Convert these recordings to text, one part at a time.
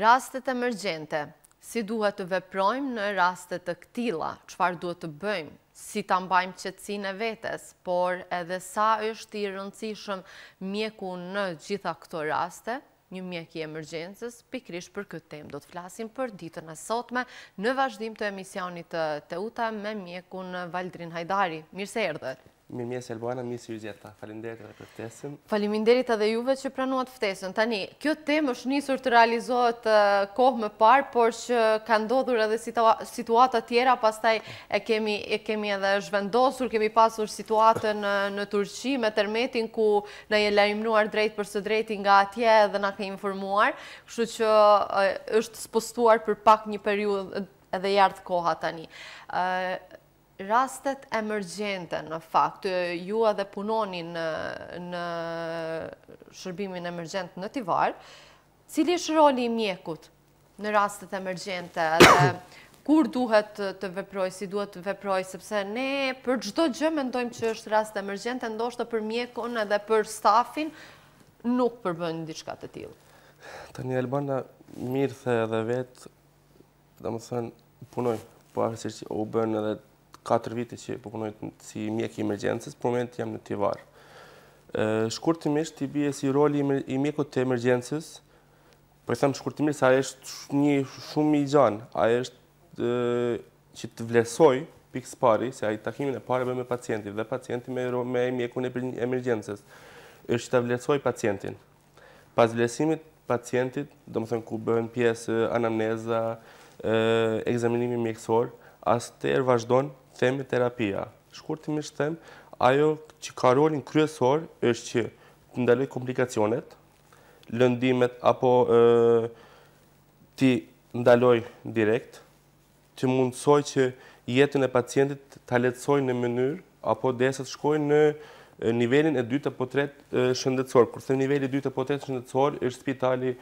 Rastet emergjente, si duhet të veprojmë në rastet të këtilla, çfarë duhet të bëjmë, si ta mbajmë qetësinë e vetes, por edhe sa është i rëndësishëm mjeku në gjitha këto raste, një mjek i emergjencës, pikërisht për këtë temë do të flasim për ditën e sotme në vazhdim të emisionit të Teuta me mjekun Valdrin Hajdari. Mirë se erdhët. Mirëmjes Elbana, mirë se ju gjeta. Faleminderit edhe për ftesën. Faleminderit edhe juve që pranuat ftesën. Tani, kjo temë është nisur të realizohet kohë më parë, por që ka ndodhur edhe situata tjera, pastaj e kemi edhe zhvendosur, kemi pasur situatën në Turqi me termetin ku na je lajmëruar drejt për së drejti nga atje dhe na ka informuar, kështu që është spostuar për pak një periudhë edhe jartë koha tani. Rastet emergjente, në fakt, ju edhe punoni në shërbimin emergjent në Tivar, cili është roli i mjekut në rastet emergjente dhe kur duhet të veproj, si duhet të veproj, sepse ne për çdo gjë mendojmë që është rast emergjente, ndoshta për mjekun edhe për stafin nuk përbën diçka të tillë. Tani Elbana, mirë the edhe vetë, domethënë punoj, po pavarësisht që u bën edhe 4 vite që po punoj si mjek i emergjencës, për moment jam në Tivar. Shkurtimisht i bie si roli i mjekut të emergjencës, po i them shkurtimisht, ai është një shumë i gjanë, ai është që të vlerësoj pikë pari, se ai takimin e parë bën me pacientin dhe pacienti me mjekun e emergjencës, është të vlerësoj pacientin. Pas vlerësimit pacientit, domethënë ku bën pjesë anamneza, ekzaminimi mjekësor, atëherë vazhdon themi terapia. Shkurtimisht them, ajo që ka rolin kryesor është që të ndaloj komplikacionet, lëndimet apo ti ndaloj direkt, të mundsoj që jetën e pacientit ta lehtësoj në mënyrë apo derisa të shkojë në nivelin e dytë apo tretë shëndetësor. Kur them niveli i dytë apo tretë shëndetësor është spitali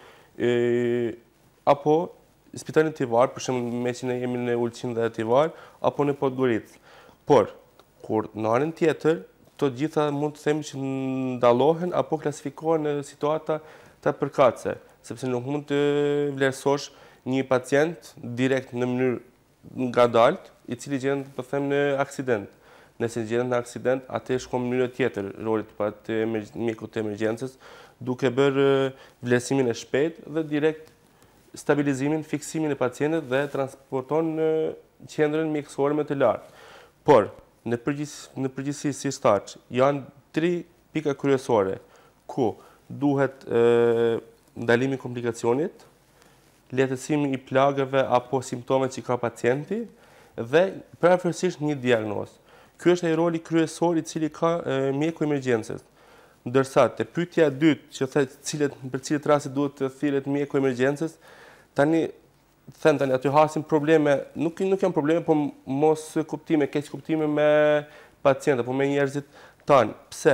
apo spitalin Tivar, për shembull me që ne jemi në Ulqin dhe Tivar, apo në Podgoricë. Por, kur në anën tjetër, të gjitha mund të themi që ndallohen apo klasifikohen në situata të përkatëse, sepse nuk mund të vlerësosh një pacient direkt në mënyrë ngadalt, i cili gjendet po them në aksident. Nëse gjendet në aksident, atë shkon në mënyrë tjetër rolit të mjekut të emergjencës, duke bërë vlerësimin e shpejtë dhe direkt stabilizimin, fiksimin e pacientit dhe transporton në qendrën mjekësore më të lartë. Por, në përgjithësi si staq, janë 3 pika kryesore, ku duhet ndalimi i komplikacionit, lehtësimi i plagëve apo simptomeve që ka pacienti dhe paraferësisht një diagnozë. Ky është ai roli kryesor i cili ka mjeku i emergjencës. Ndërsa te pyetja e dytë, që thotë për cilët raste duhet të thirret mjeku i emergjencës, tani aty hasim probleme, nuk janë probleme, po mos kuptime, keq kuptime me pacientët, po me njerëzit tanë. Pse?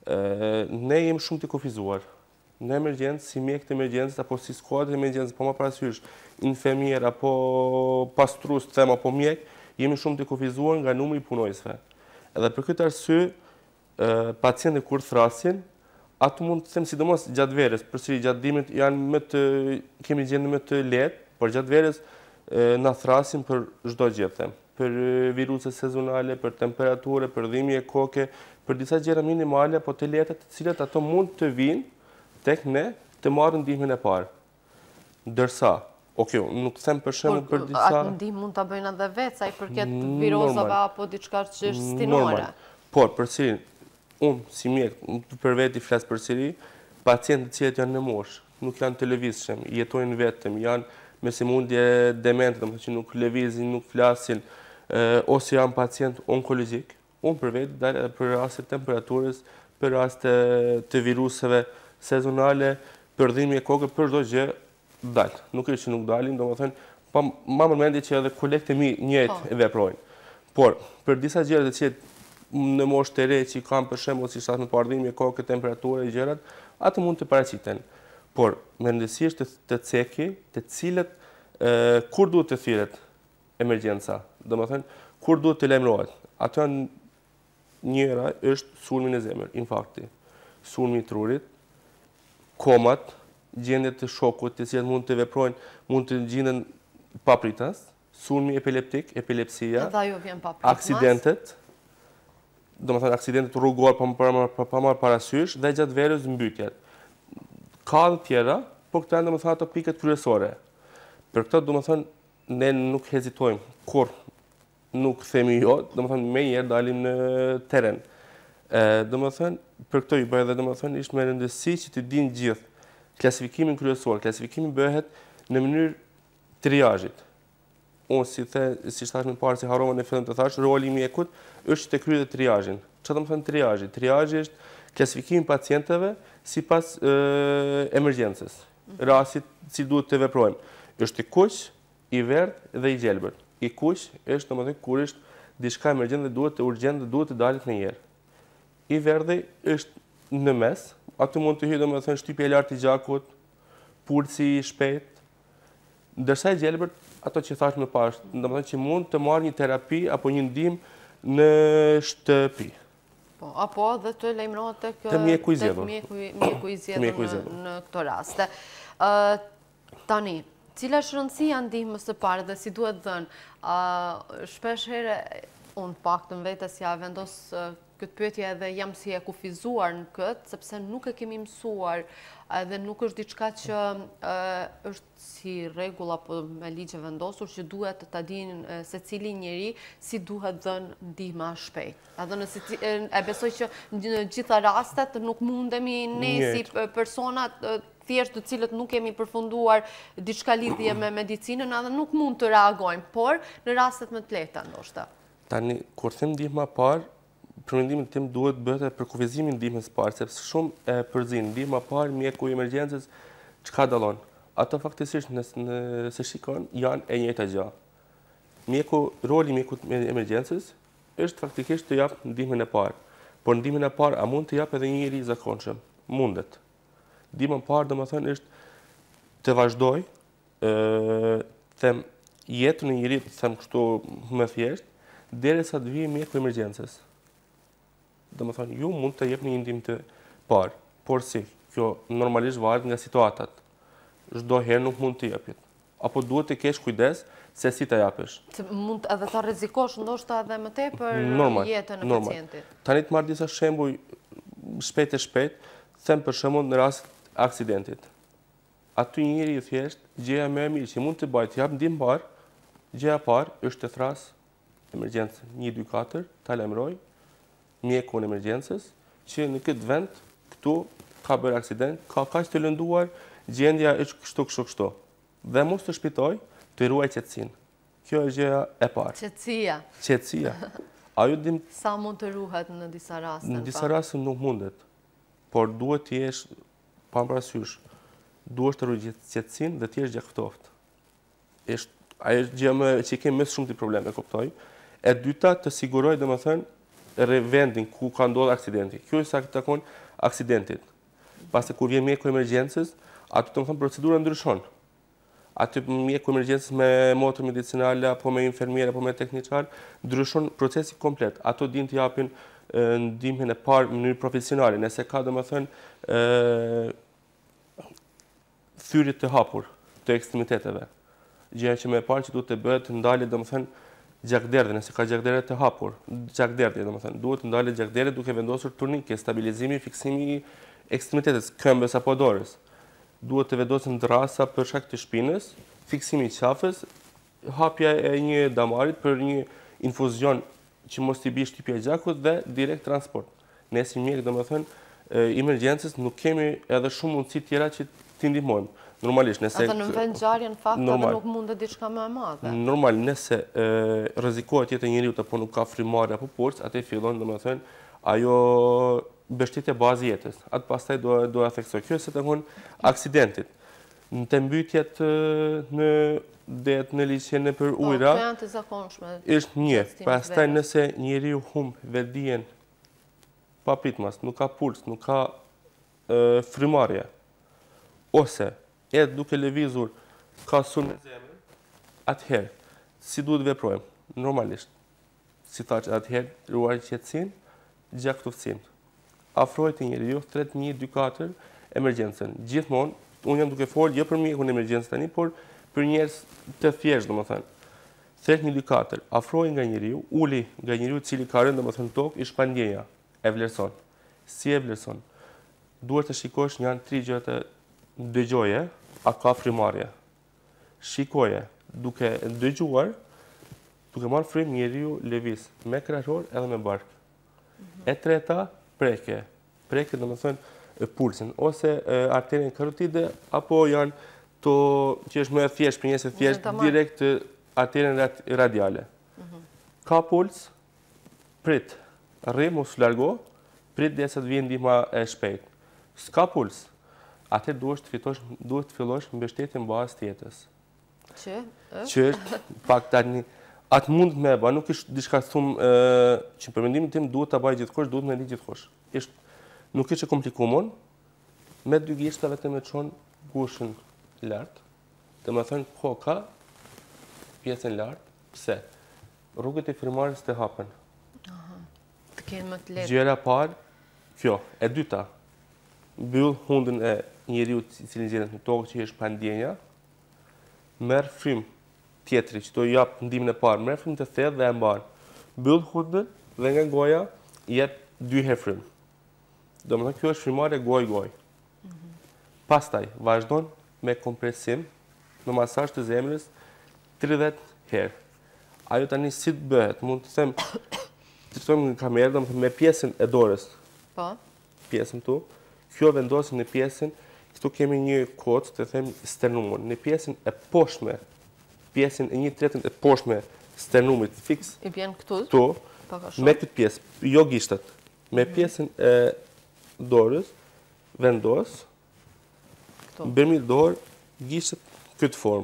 Ne jemi shumë të kufizuar. Në emergjencë, si mjek të emergjencës, apo si skuadrë të emergjencës, po më parasysh, infermier, apo pastrues, them, apo mjek, jemi shumë të kufizuar nga numri i punojësve. Edhe për këtë arsye, pacientët kur thrasin, ato mund të them sidomos gjatë verës, përsëri gjatë dimrit kemi gjendje më të lehtë, por gjatë verës na thrasin për çdo gjë, them. Për viruse sezonale, për temperaturë, për dhimbje koke, për disa gjëra minimale apo të lehta, të cilat ato mund të vinë tek ne të marrin ndihmën e parë. Ndërsa, nuk them për shembull për disa atë ndihmë mund ta bëjnë edhe vetë, sa i përket virozave apo diçka që është stinore. Por përsëri, unë si mjek, për veti flas përsëri, pacientët të cilët janë në moshë, nuk janë të lëvizshëm, jetojnë vetëm, janë me sëmundje demente, domethënë që nuk lëvizin, nuk flasin, ose janë pacient onkologjik, unë për veti dal edhe për raste temperaturës, për raste të viruseve sezonale, për dhimbje koke, për çdo gjë dal. Nuk është që nuk dalin, domethënë, pa më përmendje që edhe kolegët e mi njëjtë veprojnë. Por për disa gjëra të cilat në moshë të re që kanë për shembull si shtatë me pardhimje koke, temperaturë e gjërat, ato mund të paraqiten. Por me rëndësisht të ceki, të cilët kur duhet të thirret emergjenca, domethënë kur duhet të lajmërohet. Ato njëra është sulmi në zemër, infarkti, sulmi i trurit, komat, gjendje të shokut, të cilat mund të veprojnë, mund të gjenden papritas, sulmi epileptik, epilepsia, aksidentet, aksidentet rrugor pa marrë parasysh dhe gjatë verës mbytjet. Ka dhe tjera, por këta janë ato pikët kryesore. Për këtë ne nuk hezitojmë, kur nuk themi jo, me njerë dalim në teren. Për këtë i bëhe dhe ishtë me rëndësi që të dinë gjithë klasifikimin kryesor. Klasifikimi bëhet në mënyrë triazhit. Unë si shtash në parë, si harova në fillim të thash, roli i mjekut është të kryejë triazhin. Çfarë do të thonë triazhi? Triazhi është klasifikimi i pacientëve sipas emergjencës, rastit si duhet të veprojmë. Është i kuq, i verdhë dhe i gjelbër. I kuq është domethënë kur është diçka emergjente dhe duhet të urgjent dhe duhet të dalet në njerë. I verdhë është në mes, aty mund të hyjë domethënë shtypja e lartë i gjakut, pulsi i shpejt, ndërsa i gjelbër ato që thash më parë, domethënë që mund të marrë një terapi apo një ndihmë në shtëpi. Po, apo dhe të lajmërohet tek mjeku i zgjedhur në këto raste. Tani, cila është rëndësia ndihmës së parë dhe si duhet dhënë? Shpesh herë unë paktën vetes ja vendos këtë pyetje edhe jam si e kufizuar në këtë, sepse nuk e kemi mësuar dhe nuk është diçka që është si rregull apo me ligje vendosur që duhet ta dinë secili njeri si duhet dhënë ndihma shpejt. E besoj që në gjitha rastet nuk mundemi ne si persona thjesht të cilët nuk kemi përfunduar diçka lidhje me medicinën, edhe nuk mund të reagojmë, por në rastet më të lehta ndoshta. Tani, kur them ndihma parë, për mendimin tim duhet bëhet për kufizimin e ndihmës parë, sepse shumë e përzin ndihma parë, mjeku i emergjencës, çka dallon? Ato faktikisht nëse shikon janë e njëjta gjë. Roli i mjekut të emergjencës është faktikisht të jap ndihmën e parë. Por ndihmën e parë a mund të jap edhe një njeri i zakonshëm? Mundet. Ndihma e parë domethënë është të vazhdoj them jetën e njerit, them kështu më thjesht, derisa të vijë mjeku i emergjencës. Domethënë ju mund të jepni një ndihmë të parë, por si, kjo normalisht varet nga situatat. Çdo herë nuk mund të jepit. Apo duhet të kesh kujdes se si ta japësh. Mund edhe ta rrezikosh ndoshta edhe më tepër jetën e pacientit. Tani të marr disa shembuj shpejt, them për shembull në rast aksidentit. Aty njëri i thjesht, gjëja më e mirë që mund të bëj të jap ndihmë parë, gjëja e parë është të thras emergjencën 124, ta lajmëroj mjekun e emergjencës që në këtë vend këtu ka bërë aksident, ka kaq të lënduar, gjendja është kështu. Dhe mos të shpitoj, të ruaj qetësinë. Kjo është gjëja e parë. Qetësia. Sa mund të ruhet në disa raste? Në disa raste nuk mundet, por duhet të jesh pa parasysh. Duhet të ruaj qetësinë dhe të jesh gjakftoft. Ajo është gjë që kemi më shumë të probleme, kuptoj. E dyta, të siguroj domethënë vendin ku ka ndodhur aksidenti. Kjo është sa takon aksidentit. Pasi kur vjen mjeku i emergjencës, aty domethënë procedura ndryshon. Aty mjeku i emergjencës me motor medicinale apo me infermier apo me tekniçar ndryshon procesi komplet. Ato din të japin ndihmën e parë në mënyrë profesionale, nëse ka domethënë thyrje të hapur të ekstremiteteve. Gjëja që më e parë që duhet të bëhet të ndalet domethënë gjakderdhje, nëse ka gjakderdhje të hapur, gjakderdhje domethënë, duhet të ndalet gjakderdhje duke vendosur turnike, stabilizimi, fiksimi i ekstremitetit, këmbës apo dorës. Duhet të vendosen ndrasa për shkak të shpinës, fiksimi i qafës, hapja e një damarit për një infuzion që mos t'i bëj shtypja e gjakut dhe direkt transport. Ne si mjek domethënë emergjencës nuk kemi edhe shumë mundësi tjera që t'i ndihmojmë. Normalisht, nëse në vend ngjarje në fakt edhe nuk mundet diçka më e madhe. Normal, nëse rrezikohet jeta e njeriu apo nuk ka frymëmarrje apo puls, atë fillon domethënë ajo mbështetja bazë jetës. Atë pastaj do ja theksoj. Kjo se takon aksidentit. Në të mbytjet në det në liçen në për ujra. Po janë të zakonshme. Është një. Pastaj nëse njeriu humb vetdijen pa pritmas, nuk ka puls, nuk ka frymëmarrje, ose edhe duke lëvizur ka sulm në zemër, atëherë, si duhet veprojmë? Normalisht. Si thash, atëherë, ruaj qetësinë, gjakftofsinë. Afrohet njeriu 3124 emergjencën. Gjithmonë, unë jam duke folë jo për mjekun e emergjencës tani, por për njerëz të thjeshtë, domethënë. Thret një likatër, afroi nga njeriu, uli nga njeriu i cili ka rënë domethënë tokë, i shpandjeja, e vlerëson. Si e vlerëson? Duhet të shikosh janë 3 gjëra të dëgjoje, a ka frymarrje. Shikoje, duke dëgjuar, duke marrë frym njeriu lëviz me krahor edhe me bark. E treta, preke. Preke domethënë pulsin ose arterien karotide apo janë to që është më e thjeshtë për njerëz të thjeshtë direkt arterien radiale. Ka puls, prit, rri mos largo, prit derisa të vijë ndihma e shpejtë. S'ka puls, atë duhet të fillosh mbështetjen bazë të jetës. Që është pak tani atë mund me ba, nuk është diçka thumë që për mendimin tim duhet ta bëj gjithkosh, duhet me di gjithkosh. Nuk është e komplikuar, me 2 gishta vetëm e çon gushën lart. Domethënë koka pjesën lart, pse? Rrugët e frymarrjes të hapen. Të kenë më të lehtë. Gjëra e parë, kjo. E dyta, mbyll hundën e njeriu i cili gjendet në tokë që është pa ndjenja, merr frym tjetri që do jap ndihmën e parë, merr frym të thellë dhe e mban. Mbyll hundën dhe nga goja jep 2 herë frym. Domethënë kjo është frymarrje goj-goj. Pastaj vazhdon me kompresim në masazh të zemrës 30 herë. Ajo tani si të bëhet, mund të them të shtojmë në kamerë, domethënë me pjesën e dorës. Po. Pjesën këtu. Kjo vendosim në pjesën, këtu kemi një kocë, të them sternumun, në pjesën e poshtme, pjesën e 1/3 e poshtme sternumit fiks. I vjen këtu? Këtu, me këtë pjesë, jo gishtat, me pjesën e dorës, vendos, bërmil dorë, gishtat këtë formë.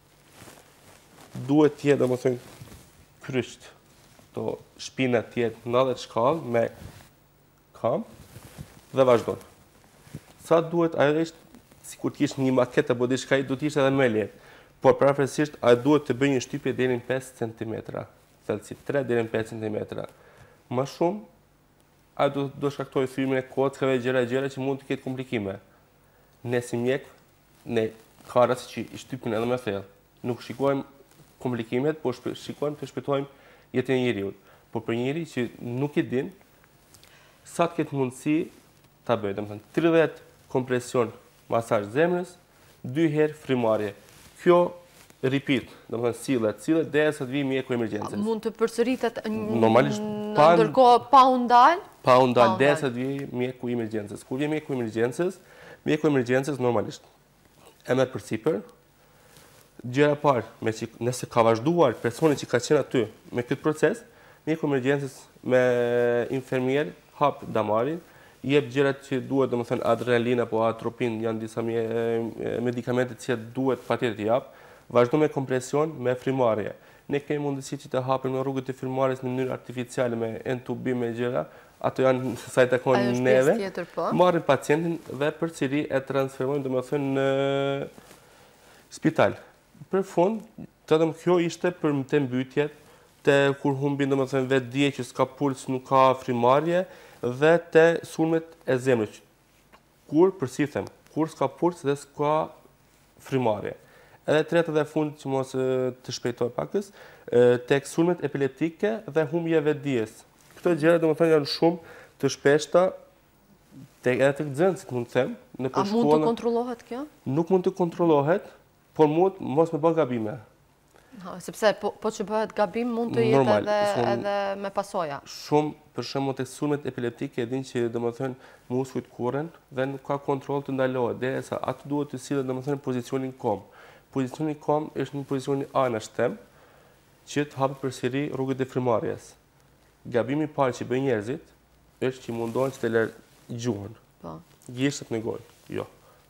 Duhet tjetë, domethënë, krysht, to shpina tjetë 90 shkallë me kam dhe vazhdon. Sa duhet, ajo është, si kur t'ishtë një maket apo diçka, do t'ishtë edhe me lehtë. Por parafërsisht, ajo duhet të bëj një shtypje deri në 5 cm, thellësi 3 deri në 5 cm. Më shumë, ajo do shkaktoj thymin e kockave, gjëra që mund të ketë komplikime. Ne si mjek, ne ka rast që i shtypin edhe me thellë. Nuk shikojmë komplikimet, por shikojmë të shpëtojmë jetën e njeriut. Por për njeri që nuk i din, sa të ketë mundësi ta bëjë, domethënë 30 kompresion masazh zemrës, 2 herë frymarrje. Kjo repeat, domethënë sillet derisa të vijë mjeku i emergjencës. Mund të përsëritet normalisht ndërkohë pa u ndal? Pa u ndal derisa të vijë mjeku i emergjencës. Kur vjen mjeku i emergjencës normalisht e merr përsipër. Gjëra e parë, nëse ka vazhduar personi që ka qenë aty me këtë proces, mjeku i emergjencës me infermier hap damarin, jep gjërat që duhet, domethënë adrenalin apo atropin, janë disa medikamente që duhet patjetër të jap, vazhdo me kompresion, me frymarrje. Ne kemi mundësi që të hapim në rrugët e frymarrjes në mënyrë artificiale me entubim me gjëra, ato janë sa i takon neve. Marrim pacientin dhe përsëri e transferojmë domethënë në spital. Për fund, vetëm kjo ishte për të mbytyjet, të kur humbin domethënë vetë dije që s'ka puls, nuk ka frymarrje dhe të sulmet e zemrës. Kur përsithem, kur s'ka puls dhe s'ka frymarrje. Edhe treta dhe fund që mos të shpejtoj pakës, tek sulmet epileptike dhe humbja e vetdijes. Këto gjëra domethënë janë shumë të shpeshta edhe tek nxënësit mund të them, në shkollë. A mund të kontrollohet kjo? Nuk mund të kontrollohet, por mund mos me bë gabime. Sepse po që bëhet gabim mund të jetë edhe me pasoja. Shumë, për shembull tek sulmet epileptike e din që domethënë muskujt kurren dhe nuk ka kontroll të ndalohet, derisa atë duhet të sillet domethënë pozicionin kom. Pozicioni kom është një pozicion anashtem që të hapet përsëri rrugët e frymarrjes. Gabimi i parë që bëjnë njerëzit është që mundohen të lërë gjuhën. Po. Gishtat në gojë. Jo.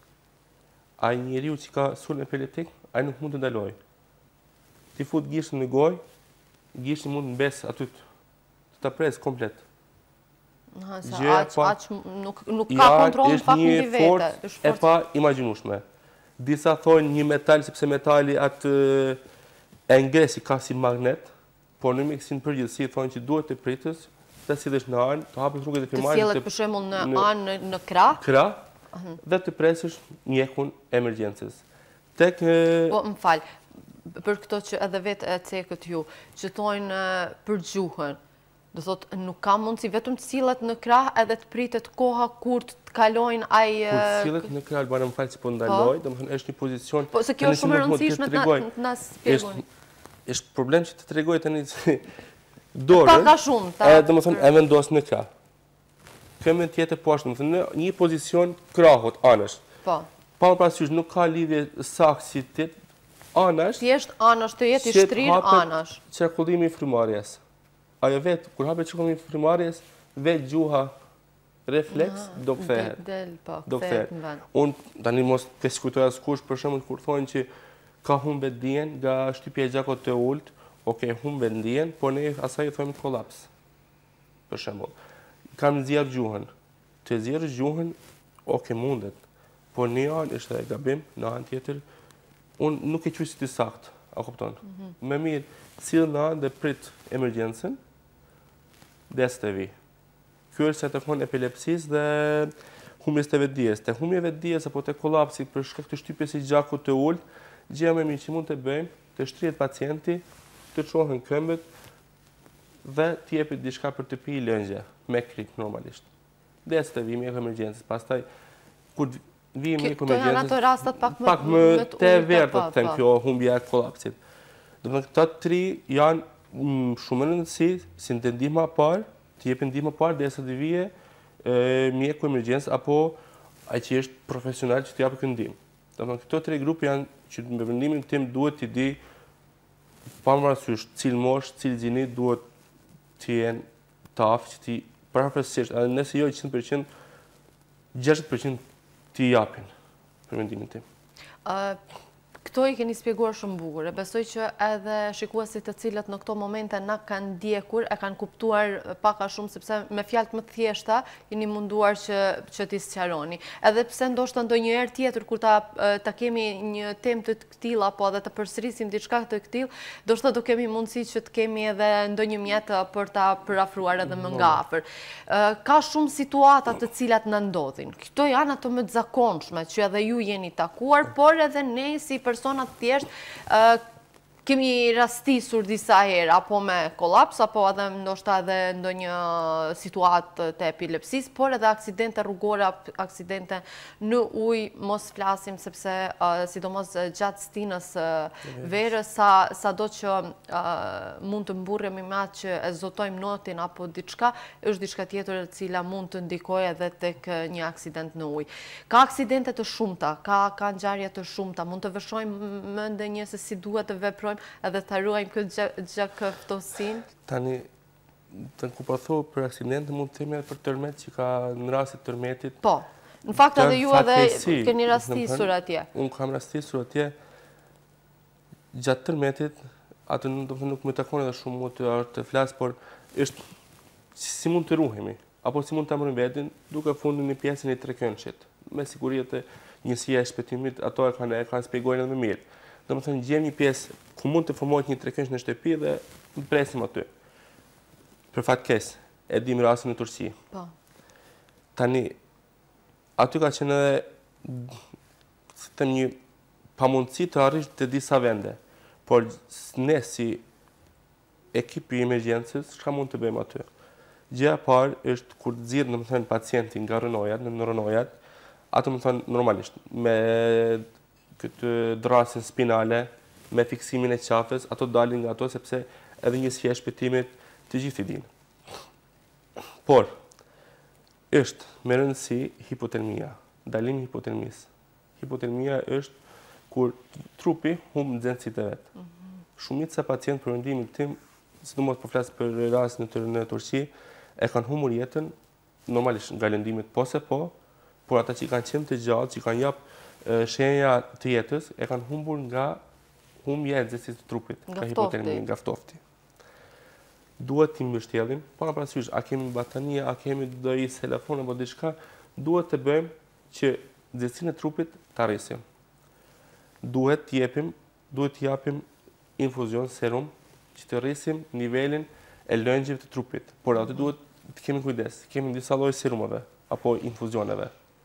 Ai njeriu që ka sulm epileptik, ai nuk mund të ndalojë. Ti fut gishtën në gojë, gishti mund të mbes aty të ta pres komplet. Nuk ka kontroll në fakt mbi vete. Është e pa imagjinueshme. Disa thonë një metal sepse metali atë e ngresi ka si magnet, por në mjekësinë përgjithësi thonë që duhet të pritës, të sillesh në anë, të hapësh rrugët e frymarrjes. Të sillet për shembull në anë në krah? Krah, dhe të presësh mjekun emergjencës. Po, më falë, për këto që edhe vetë e cekët ju, që tojnë për gjuhën, do thotë, nuk ka mundësi vetëm të sillet në krah edhe të pritet koha kur të kalojnë ai... Kur të sillet në krah, Albana më falë që po ndaloj, do më thënë është një pozicion... Po, se kjo është shumë e rëndësishme të na spjegoni. Është problem që të tregoj tani dorën... Pa ka shumë, ta... Do më thënë, e vendos në krah. Këmë tjetër poshtë, do më thënë, në një pozicion krahut, anësh. Po. Pa më prasysh, nuk ka lidhje saktë si të anash... Thjesht anash të jetë i shtrirë anash. Qarkullimi i frymarrjes. Ajo vetë, kur hapet qarkullimi i frymarrjes, vetë gjuha refleks do kthehet. Do kthehet. Unë tani mos të diskutoj askush për shembull kur thonë që ka humbë dijen nga shtypja e gjakut të ulët, okay, humbë dijen, por ne asaj i thonë kolaps. Për shembull, kam nxjerr gjuhën. Të nxjerrësh gjuhën, okay, mundet. Por në anë është e gabim, në anë tjetër, unë nuk e quaj si të saktë, a kupton? Më mirë, sill në anë dhe prit emergjencën, dhe së të vi. Kjo është se të konë epilepsis dhe humbjes të vetdijes. Të humbje vetdijes apo të kolapsi për shkak të shtypjes së gjakut të ulët, gjëja më e mirë që mund të bëjmë, të shtrihet pacienti, të çohen këmbët dhe të jepet diçka për të pirë lëngje, me krik normalisht. Dhe së të vi me emergjencës. Pastaj kur vi me emergjencës, këto janë ato rastet pak më të verta të them kjo humbja e kolapsit. Do të thonë këta tri janë shumë rëndësi si në ndihma parë, të jepin ndihmë parë derisa të vije mjeku emergjencë apo ai që është profesional që të japë ndihmë. Do të thonë këto tre grupe janë që me vendimin tim duhet t'i di pavarësisht cilë moshë, cilë gjini duhet të jenë të aftë që ti përhapësisht, edhe nëse jo 100%, 60% t'i japin për vendimin tim. Këto i keni spjeguar shumë bukur. E besoj që edhe shikuesit të cilët në këto momente na kanë ndjekur, e kanë kuptuar pak a shumë, sepse me fjalët më të thjeshta jeni munduar që t'i sqaroni. Edhe pse ndoshta ndonjëherë tjetër kur ta kemi një temë të këtilla apo edhe të përsërisim diçka të këtill, ndoshta do kemi mundësi që të kemi edhe ndonjë mjet për ta përafruar edhe më nga afër. Ka shumë situata të cilat na ndodhin. Këto janë ato më të zakonshme që edhe ju jeni takuar, por edhe ne si personat thjesht kemi rastisur disa herë, apo me kolaps, apo edhe ndoshta edhe ndonjë situatë të epilepsis, por edhe aksidente rrugore, aksidente në ujë, mos flasim, sepse sidomos gjatë stinës verës, sa do që mund të mburremi me atë që e zotojmë notin apo diçka, është diçka tjetër e cila mund të ndikojë edhe tek një aksident në ujë. Ka aksidente të shumta, ka ngjarje të shumta, mund të vëshojmë mendje se si duhet të veprojmë edhe të ruajmë këtë gjakëftosinë? Tani, të ku po thonë për aksidente mund të themi edhe për tërmet që ka në rastit tërmetit. Po, në fakt edhe ju edhe keni rastisur atje. Unë kam rastisur atje gjatë tërmetit, atë nuk më takon edhe shumë të flasë, por është si mund të ruhemi, apo si mund të amërim vetin, duke fundin një pjesën i trekënshit. Me sigurit e njësia e shpëtimit, ato e kanë spjegojnë edhe më mirë. Do më thënë, gjem një pjesë ku mund të formohet një trekënsh në shtëpi dhe në presim aty. Për fatkes, e dim rastin në Turqi. Tani, aty ka qenë edhe një pamundësi të arrish të disa vende. Por ne si ekipi i emergjencës, çka mund të bëjmë aty? Gjëja parë është kur të zgjidh, domethënë, pacientin nga rënojat, në rënojat, ato më thënë normalisht, me këtë drasin spinale, me fiksimin e qafës, ato dalin nga ato, sepse edhe njësia e shpëtimit të gjithë i dinë. Por, është me rëndësi hipotermia, dalimi hipotermisë. Hipotermia është kur trupi humbë nxehtësitë e vet. Shumica e pacientë për mendimin tim, sidomos po flas për rastin në Turqi, e kanë humbur jetën normalisht nga lëndimit po se po, por ata që kanë qenë të gjallë, që kanë jap shenja të jetës, e kanë humbur nga humbja e nxehtësisë të trupit, nga hipotermia, nga ftofti. Duhet t'i mbështellim, pa parasysh, a kemi batanie, a kemi ndonjë telefon apo diçka, duhet të bëjmë që nxehtësinë e trupit ta rrisim. Duhet t'i japim infuzion serum që të rrisim nivelin e lëngjeve të trupit. Por aty duhet të kemi kujdes, kemi disa lloje serumave apo infuzioneve.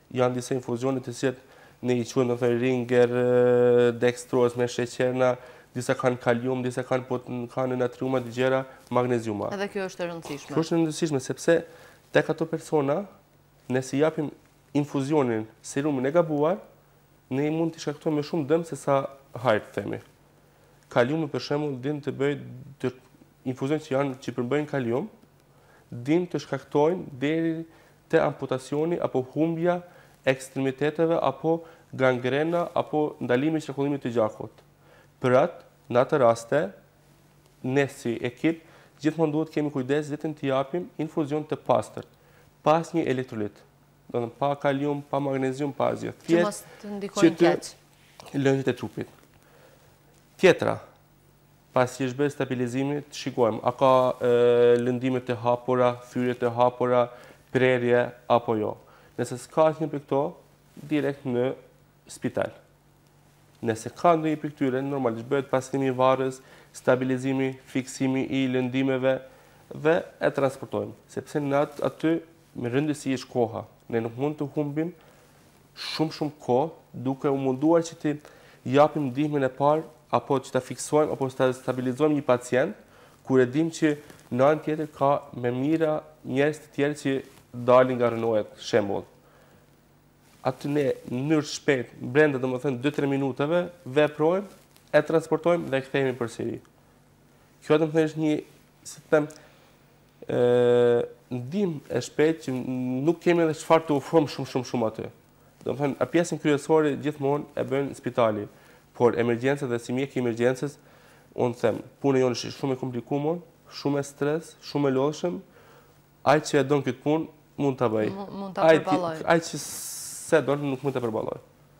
janë disa infuzione të cilat ne i quajmë domethënë ringer, dextroz me sheqerna, disa kanë kalium, disa kanë natriuma të gjera, magneziuma. Edhe kjo është e rëndësishme. Kjo është e rëndësishme sepse tek ato persona, nëse japim infuzionin, serumin e gabuar, ne mund të shkaktojmë më shumë dëm se sa hajër themi. Kaliumi për shembull din të bëjë infuzion që përbëjnë kalium, din të shkaktojnë deri te amputacioni apo humbja e ekstremiteteve apo gangrena apo ndalimi i qarkullimit të gjakut. Për atë, në atë raste, ne si ekip, gjithmonë duhet kemi kujdes vetëm të japim infuzion të pastër, pas një elektrolit. Do të thënë pa kalium, pa magnezium, pa asgjë. Që mos të ndikojnë keq. Lëndjet e trupit. Tjetra, pasi është bërë stabilizimi, të shikojmë a ka lëndime të hapura, thyrje të hapura, prerje apo jo. Nëse s'ka asnjë prej këto, direkt në spital. Nëse ka ndonjë prej këtyre, normalisht bëhet pastrimi i varrës, stabilizimi, fiksimi i lëndimeve dhe e transportojmë, sepse në aty me rëndësi është koha. Ne nuk mund të humbim shumë kohë duke u munduar që të japim ndihmën e parë apo që ta fiksojmë apo ta stabilizojmë një pacient kur e dim që në anën tjetër ka me mira njerëz të tjerë që dalin nga rënohet, shembull. Aty ne në mënyrë shpejt, brenda domethënë 2-3 minutave, veprojmë, e transportojmë dhe e kthehemi përsëri. Kjo domethënë është një, si të them, ndihmë e shpejtë që nuk kemi edhe çfarë të ofrojmë shumë aty. Domethënë, pjesën kryesore gjithmonë e bën spitali, por emergjencat dhe si mjek i emergjencës, unë them, puna jonë është shumë e komplikuar, shumë e stres, shumë e lodhshëm. Ai që e don këtë punë mund ta bëj. Mund ta përballoj. Ai që se don nuk mund ta përballoj.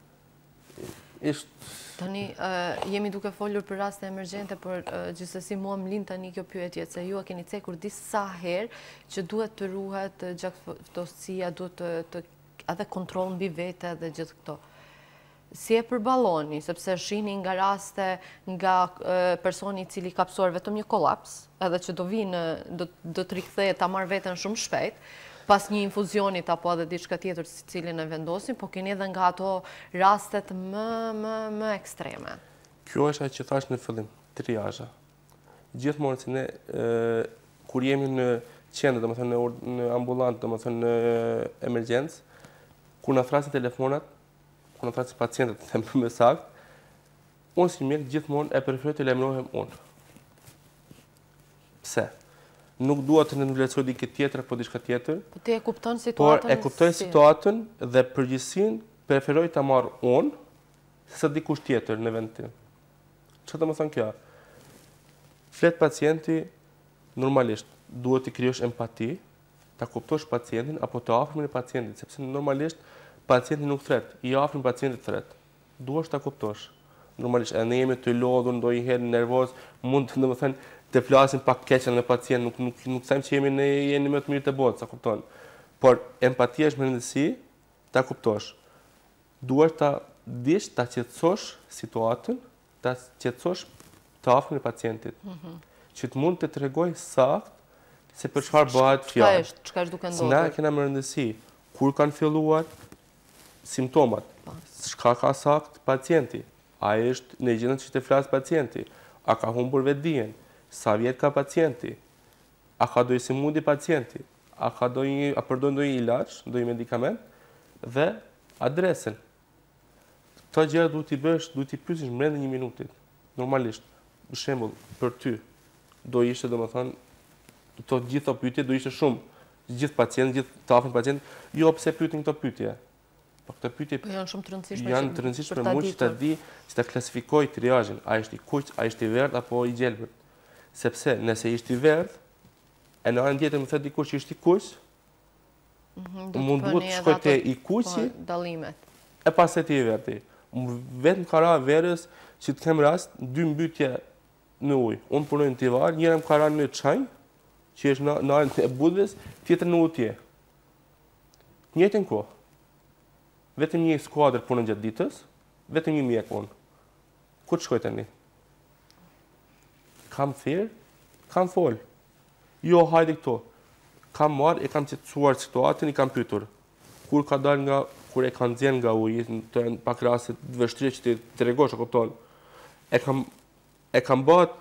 Tani jemi duke folur për raste emergjente, por gjithsesi mua më lind tani kjo pyetje se ju e keni cekur disa herë që duhet të ruhet gjakftësia, duhet të edhe kontroll mbi vete dhe gjithë këto. Si e përballoni, sepse shihni nga raste nga personi i cili ka psuar vetëm një kolaps, edhe që do të rikthehet ta marr veten shumë shpejt, pas një infuzionit apo edhe diçka tjetër si cilin e vendosin, po keni edhe nga ato rastet më ekstreme. Kjo është ajo që thash në fillim, triazha. Gjithmonë si ne kur jemi në qendër, domethënë në ambulant, domethënë në emergjencë, kur na thrasin telefonat, kur na thrasin pacientët, them më saktë, unë si mjek gjithmonë e preferoj të lajmërohem unë. Pse? Nuk dua të ndërlësoj diçka tjetër apo diçka tjetër. Po ti e kupton situatën? Por e kuptoj situatën dhe përgjithësinë preferoj ta marr unë sesa dikush tjetër në vend tim. Çfarë do të thonë kjo? Flet pacienti normalisht duhet të krijosh empati, ta kuptosh pacientin apo të afërmin e pacientit, sepse normalisht pacienti nuk thret, i afërm pacientit thret. Duhesh ta kuptosh. Normalisht ne jemi të lodhur, ndonjëherë nervoz, mund të domethënë të flasim pak keq me pacient, nuk them që jeni më të mirë të botës, sa kupton. Por empatia është më rëndësi, ta kuptosh. Duhet ta dish, ta qetësosh situatën, ta qetësosh të afërmin e pacientit. Që të mund të tregoj saktë se për çfarë bëhet fjalë. Çka është duke ndodhur? Na kena më rëndësi kur kanë filluar simptomat. Çka ka saktë pacienti? A është në gjendje që të flas pacienti? A ka humbur vetdijen? Sa vjet ka pacienti? A ka ndonjë sëmundje pacienti? A përdor ndonjë ilaç, ndonjë medikament? Dhe adresën. Këto gjëra duhet t'i bësh, duhet t'i pyesësh brenda 1 minutit. Normalisht, për shembull, për ty do ishte domethënë to gjitha pyetje do ishte shumë. Gjithë pacientë, gjithë të afërm pacientë, jo pse pyetin këto pyetje. Po këto pyetje janë shumë të rëndësishme. Janë të rëndësishme për mua që ta di, që ta klasifikoj triazhin, a është i kuq, a është i verdh apo i gjelbër. Sepse nëse ishte i verdh, e në anën tjetër më thotë dikush që është i kuq, mund duhet të shkoj te i kuqi, dallimet. E pastaj te i verdhi. Vetëm ka ra verës që të kem rast 2 mbytje në ujë. Unë punoj në Tivar, njëra më ka ra në çanj, që është në anën e Budhës, tjetër në utje. Njëjtën kohë. Vetëm një skuadër punon gjatë ditës, vetëm një mjek unë. Ku të shkoj tani? Kam thirr, kam fol. Jo, hajde këto. Kam marrë, e kam qetësuar situatën, i kam pyetur. Kur ka dalë nga kur e kanë nxjerrë nga uji, të pak raste të vështira që të tregosh, e kupton. E kam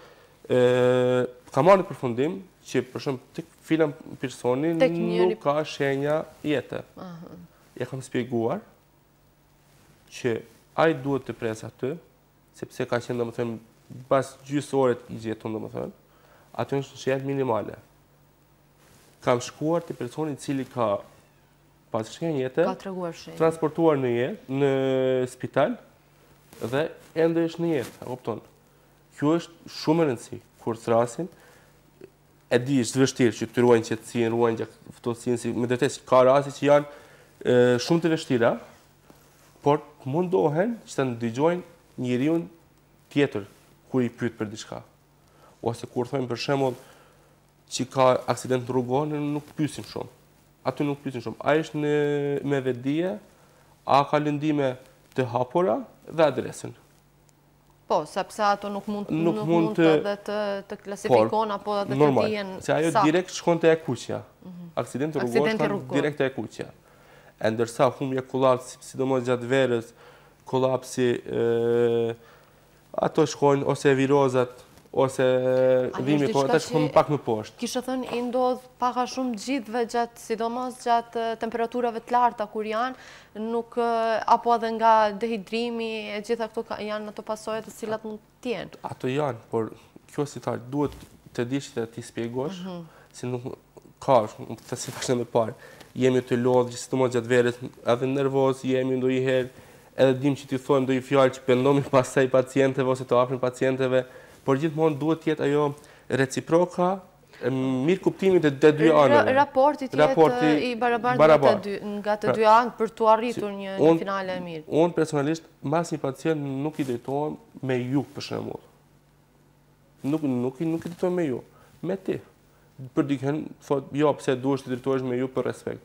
marrë në përfundim që për shembull tek filan personi nuk ka shenja jete. Ja kam shpjeguar që ai duhet të presë aty, sepse ka qenë domethënë pas gjysë ore i gjetur domethënë, aty është shenjat minimale. Kam shkuar te personi i cili ka pas shenjë jete, transportuar në spital dhe ende është në jetë, e kupton. Kjo është shumë e rëndësishme kur thrasin. E di është vështirë që të ruajnë qetësinë, ruajnë ftohtsinë, si me vërtetë ka raste që janë shumë të vështira, por mundohen që të ndëgjojnë njeriu tjetër kur i pyet për diçka. Ose kur thonë për shembull që ka aksident rrugor, nuk pyesim shumë. Aty nuk pyesim shumë. Ai është me vetdije, a ka lëndime të hapura dhe adresën. Po, sepse ato nuk mund të klasifikon apo të dijen normal, se ajo direkt shkon te e kuqja. Aksidenti rrugor shkon direkt te e kuqja. E ndërsa humbja kollaps, sidomos gjatë verës, kollapsi, ato shkojnë ose virozat, ose dhimbje kollapsi shkon pak më poshtë. Kishe thënë i ndodh pak a shumë gjithëve sidomos gjatë temperaturave të larta kur janë, nuk apo edhe nga dehidrimi, e gjitha këto janë ato pasojat të cilat mund të jenë. Ato janë, por kjo si tha, duhet të dish që ti shpjegosh, se nuk ka, të si thashë më parë, jemi të lodhë, sidomos gjatë verës, edhe nervoz jemi ndonjëherë, edhe dim që ti thonë ndonjë fjalë që pendomi pastaj pacientëve ose të afërm pacientëve, por gjithmonë duhet të jetë ajo reciproka, mirë kuptimit të dy anëve. Raporti të jetë i barabartë nga të dy anë për të arritur një finale e mirë. Unë personalisht, mas një pacient nuk i drejtohem me ju, për shembull. Nuk i drejtohem me ju, me ti. Për dikën, thot, jo, pse duhesh të drejtohesh me ju për respekt.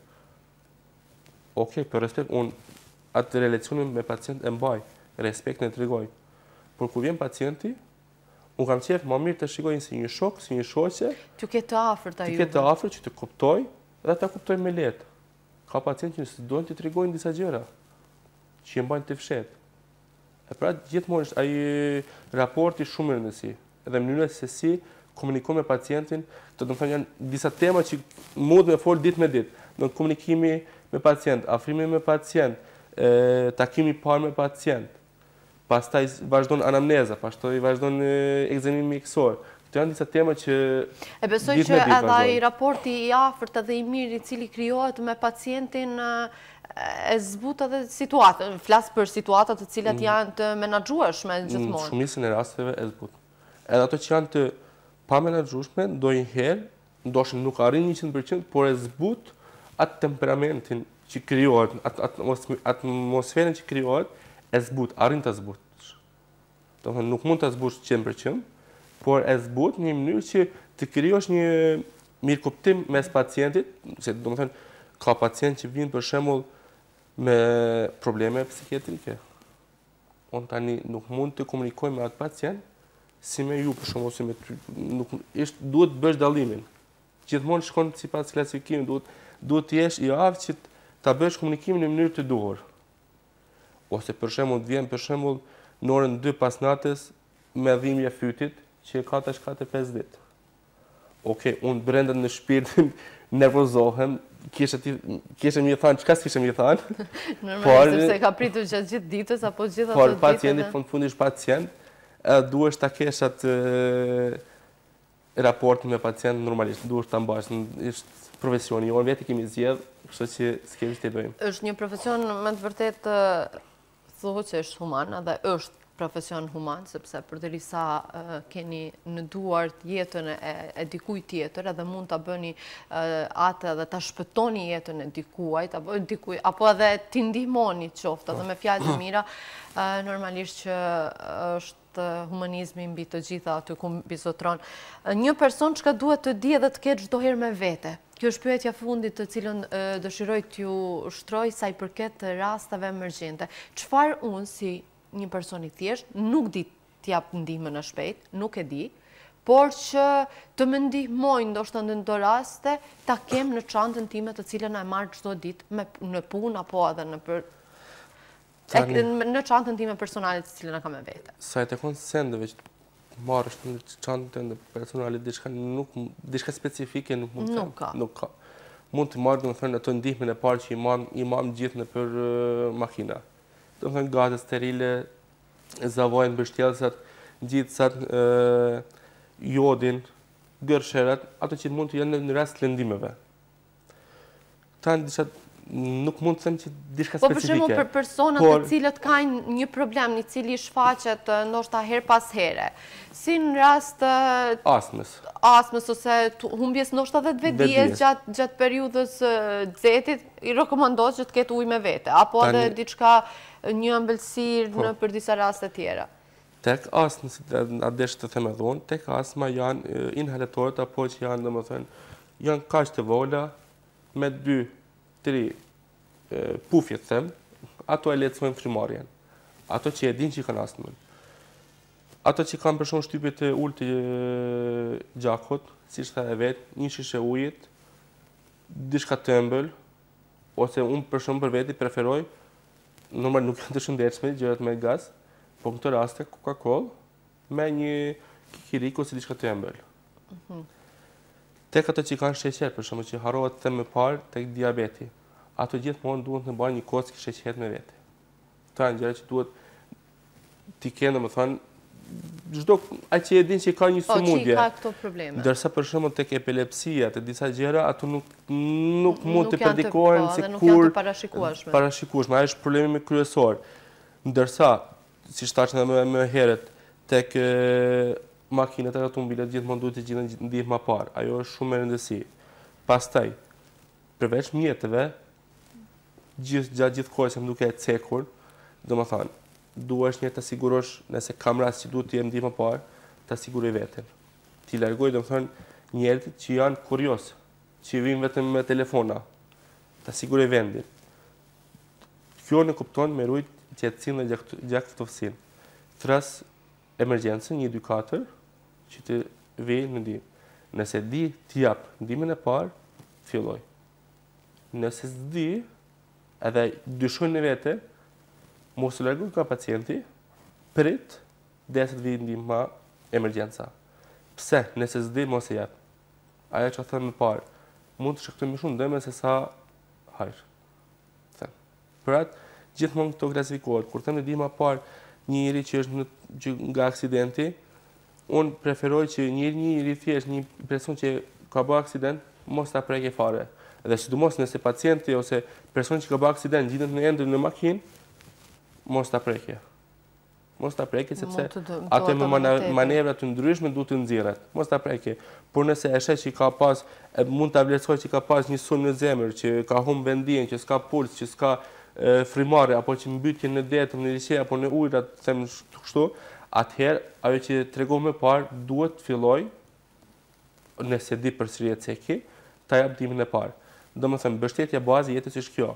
Okej, për respekt, unë atë relacionin me pacient e mbaj, respekt në tregoj. Por kur vjen pacienti, unë kam qef më mirë të shikoj si një shok, si një shoqe. Të ketë afër ta juve. Të ketë afër që të kuptoj dhe ta kuptoj me lehtë. Ka pacientë që nëse duan të tregojnë disa gjëra që i mbajnë të fshehtë. E pra gjithmonë është ai raporti shumë i rëndësishëm. Edhe mënyra se si komunikoj me pacientin, do të thonë janë disa tema që mund të fol ditë me ditë. Do komunikimi me pacient, afrimi me pacient, takimi i parë me pacient. Pastaj vazhdon anamneza, pastaj vazhdon ekzamimi mjekësor. Këto janë disa tema që e besoj që edhe ai raporti i afërt dhe i mirë i cili krijohet me pacientin e zbut edhe situatën. Flas për situata të cilat janë të menaxhueshme gjithmonë. Në shumicën e rasteve e zbut. Edhe ato që janë të pa menaxhueshme, ndonjëherë, ndoshta nuk arrin 100%, por e zbut atë temperamentin që krijohet, atë atmosferën që krijohet, e zbut, arrin të zbut. Do të thonë nuk mund të zbush 100%, por e zbut në një mënyrë që të krijosh një mirëkuptim mes pacientit, se do të thonë ka pacient që vinë për shembull me probleme psikiatrike. Unë tani nuk mund të komunikoj me atë pacient si me ju për shembull, si me ty, duhet të bësh dallimin. Gjithmonë shkon sipas klasifikimit, duhet të jesh i aftë që ta bësh komunikimin në mënyrë të duhur. Ose për shembull vjen për shembull në orën 2 pas natës me dhimbje fytit që ka tash 4-5 ditë. Okej, unë brenda në shpirtin nervozohem, kishe më thënë, çka s'kishe më thënë? Normalisht sepse ka pritur gjatë gjithë ditës apo gjithë ato ditë. Por pacienti fundisht pacient, duhesh ta kesh atë raport me pacient normalisht, duhesh ta mbash, është profesioni jonë, vetë kemi zgjedh, kështu që s'kemi të bëjmë. Është një profesion me të vërtetë thuhet që është human, dhe është profesion human, sepse përderisa keni në duart jetën e dikujt tjetër, edhe mund ta bëni atë edhe ta shpëtoni jetën e dikujt, apo edhe t'i ndihmoni qoftë edhe me fjalë të mira, normalisht që është humanizmi mbi të gjitha aty ku mbizotron. Një person çka duhet të di edhe të ketë çdo herë me vete. Kjo është pyetja fundit të cilën dëshiroj t'ju shtroj sa i përket rasteve emergjente. Çfarë unë si një person i thjesht nuk di t'jap ndihmën e shpejt, nuk e di, por që të më ndihmojnë ndoshta në çdo raste ta kem në çantën time të cilën e marr çdo ditë në punë apo edhe në për Në çantën time personale të cilën e kam me vete. Sa e tekon sendeve që marrësh në çantën tënde personale diçka specifike nuk mund të Nuk ka. Nuk ka. Mund të marrë domethënë ato ndihmën e parë që i mam gjithë nëpër makina. Domethënë gaze sterile, zavojnë mbështjellësat, gjithsat, jodin, gërsherat, ato që mund të jenë në rast të lëndimeve. Nuk mund të them që diçka specifike. Po për shembull për personat të cilët kanë një problem, i cili shfaqet ndoshta her pas here, si në rast astmës ose humbjes ndoshta edhe të vetdijes gjatë periudhës xetit, i rekomandohet që të ketë ujë me vete, apo edhe diçka një ëmbëlsirë në për disa raste tjera. Tek astmës, a desh të them edhe unë, tek astma janë inhalatorët apo që janë domethënë janë kaq të vola me 2-3 pufje të them, ato e lehtësojnë frymarrjen. Ato që e din që kanë astmën. Ato që kanë për shembull shtypjet e ulët të gjakut, siç tha e vet, një shishe ujit, diçka të ëmbël, ose unë për shembull për veti preferoj, normal nuk janë të shëndetshme gjërat me gaz, po në këtë raste Coca-Cola me një kikirik ose diçka të ëmbël. Tek ato që kanë sheqer, për shembull, që harrohet të them më parë tek diabeti, ato gjithmonë duhet të mbajnë një kockë sheqer me vete. Këto janë gjëra që duhet t'i kenë, domethënë, çdo ai që e din që ka një sëmundje. Që ka këto probleme. Ndërsa për shembull tek epilepsia, te disa gjëra, ato nuk mund të predikohen se kur nuk janë të parashikueshme. Parashikueshme, ai është problemi kryesor. Ndërsa, siç thash edhe më herët, tek makinat e automobilet gjithmonë duhet të gjenden ndihmë parë. Ajo është shumë e rëndësishme. Pastaj, përveç mjeteve, gjatë gjithë kohës jam duke e cekur, domethënë, duhesh një të sigurosh nëse kam rast që duhet të jem ndihmë parë, ta siguroj veten. Ti largoj domethënë njerëzit që janë kurioz, që vinë vetëm me telefona. Ta siguroj vendin. Kjo në kupton me rujt qetësinë dhe gjaktësinë. Thras emergjencën 124 që të vijë në ndihmë. Nëse di t'i jap ndihmën e parë, filloj. Nëse s'di, edhe dyshon në vete, mos u largo nga pacienti, prit derisa të vijë ndihma emergjenca. Pse? Nëse s'di, mos e jap. Ajo që them më parë, mund të shkaktojë më shumë dëme se sa hajër. Për atë, gjithmonë këto klasifikohet. Kur them ndihma parë, një njeri që është nga aksidenti, unë preferoj që një njeri thjesht, një person që ka bërë aksident, mos ta prekë fare. Dhe sidomos nëse pacienti ose personi që ka bërë aksident gjendet në endër në makinë, mos ta prekë. Mos ta prekë sepse ato me manevra të ndryshme duhet të nxirret. Mos ta prekë. Por nëse e sheh që ka pas, mund ta vlerësoj që ka pas një sulm në zemër, që ka humbur vendin, që s'ka puls, që s'ka frymarrje apo që mbytje në det, në liçe apo në ujëra, them kështu, atëherë ajo që tregova më parë duhet të filloj, nëse di përsëri e ceki, ta jap ndihmën e parë. Domethënë mbështetja bazë jetës është kjo.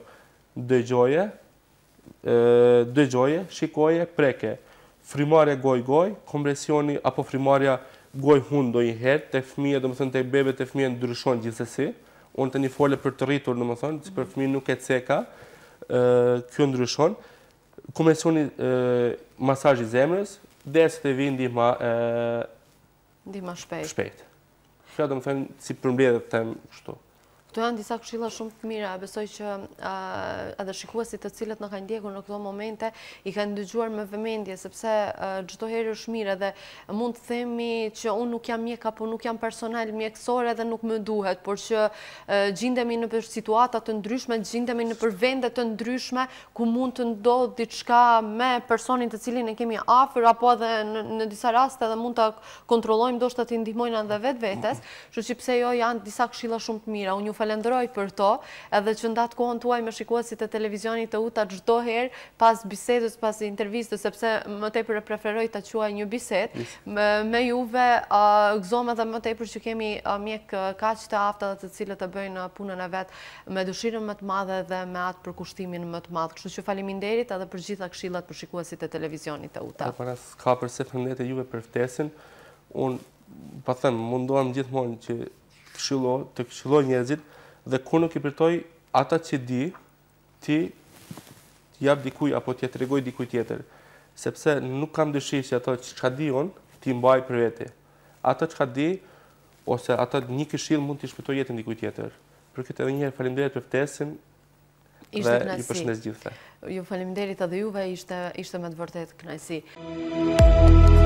Dëgjoje, shikoje, preke. Frymarrja goj-goj, kompresioni apo frymarrja goj-hund ndonjëherë tek fëmijë, domethënë tek bebet e fëmijë ndryshon gjithsesi. Unë tani fole për të rritur, domethënë, si për fëmijë nuk e ceka. Kjo ndryshon. Kompresioni masazhi zemrës, derisa të vijë ndihma shpejt. Kjo domethënë si përmbledhet them kështu. Këto janë disa këshilla shumë të mira, besoj që edhe shikuesit të cilët na kanë ndjekur në këto momente i kanë dëgjuar me vëmendje, sepse çdo herë është mirë dhe mund të themi që unë nuk jam mjek apo nuk jam personal mjekësore dhe nuk më duhet, por që gjendemi në situata të ndryshme, gjendemi në vende të ndryshme ku mund të ndodhë diçka me personin të cilin e kemi afër apo edhe në disa raste edhe mund ta kontrollojmë ndoshta të ndihmojnë edhe vetvetes, kështu që pse jo janë disa këshilla shumë të mira. Unë falenderoj për to, edhe që ndatë kohën tuaj me shikuesit e televizionit të UTA çdo herë pas bisedës, pas intervistës, sepse më tepër e preferoj ta quaj një bisedë me juve, gëzom edhe më tepër që kemi mjek kaq të aftë dhe të cilët e bëjnë punën e vet me dëshirën më të madhe dhe me atë përkushtimin më të madh. Kështu që faleminderit edhe për gjitha këshillat për shikuesit e televizionit të UTA. Para s'ka përse përndet e juve për ftesën, unë pa them mundohem gjithmonë që të këshilloj njerëzit dhe kur nuk i përtoj ata që di, ti t'jap dikuj apo t'ja tregoj dikuj tjetër. Sepse nuk kam dëshirë që ato çka di unë, t'i mbaj për vete. Ato çka di, ose ato një këshill mund t'i shpëtoj jetën dikuj tjetër. Për këtë edhe një herë faleminderit për ftesën dhe ju përshëndes gjithëve. Ju faleminderit edhe juve, ishte me të vërtet kënaqësi.